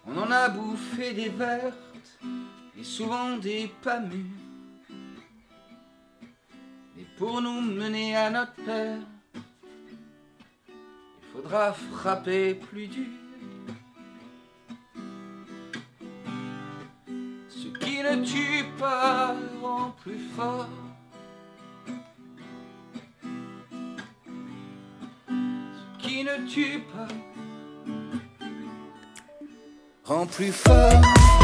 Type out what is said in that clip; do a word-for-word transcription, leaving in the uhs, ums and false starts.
On en a bouffé des vertes et souvent des pas mûres. Mais pour nous mener à notre père, il faudra frapper plus dur. Ce qui ne tue pas rend plus fort. Ce qui ne tue pas rend plus fort.